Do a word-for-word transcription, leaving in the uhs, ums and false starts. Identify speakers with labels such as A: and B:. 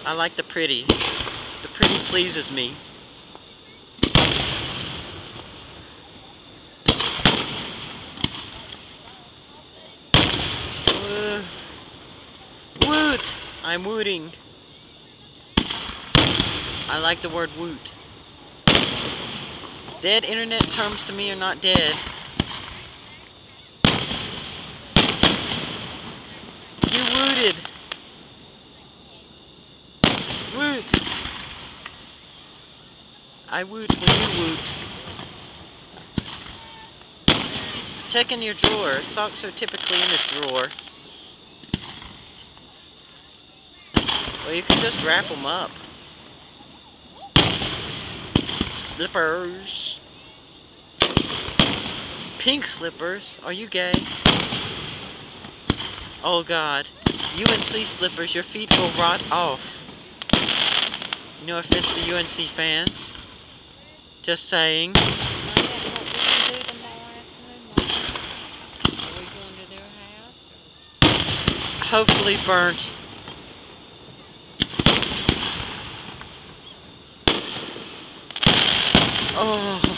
A: I like the pretty. The pretty pleases me. Uh, woot! I'm wooting. I like the word woot. Dead internet terms to me are not dead. You wooted. Woot. I woot when you woot. Check in your drawer. Socks are typically in a drawer. Well, you can just wrap them up. Slippers. Pink slippers. Are you gay? Oh God. U N C slippers. Your feet will rot off. No offense to U N C fans. Just saying. Hopefully burnt. Oh.